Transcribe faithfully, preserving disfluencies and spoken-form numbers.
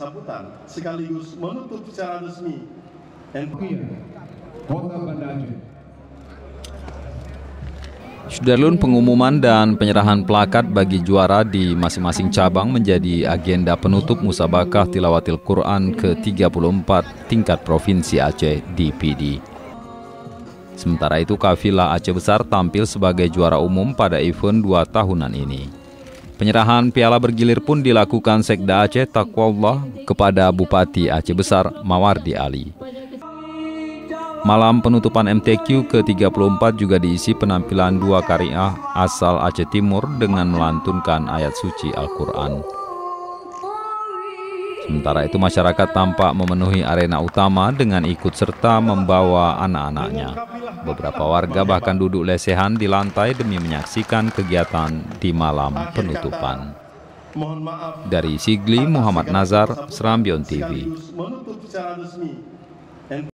bersangkutan sekaligus menutup secara resmi N P I Kota Banda Aceh. Sudarlun, pengumuman dan penyerahan plakat bagi juara di masing-masing cabang menjadi agenda penutup musabakah tilawatil Quran ke tiga puluh empat tingkat Provinsi Aceh D P D. Sementara itu, kafilah Aceh Besar tampil sebagai juara umum pada event dua tahunan ini. Penyerahan piala bergilir pun dilakukan Sekda Aceh Taqwallah kepada Bupati Aceh Besar Mawardi Ali. Malam penutupan M T Q ke tiga puluh empat juga diisi penampilan dua qari'ah asal Aceh Timur dengan melantunkan ayat suci Al-Quran. Sementara itu, masyarakat tampak memenuhi arena utama dengan ikut serta membawa anak-anaknya. Beberapa warga bahkan duduk lesehan di lantai demi menyaksikan kegiatan di malam penutupan. Dari Sigli, Muhammad Nazar, Serambion T V.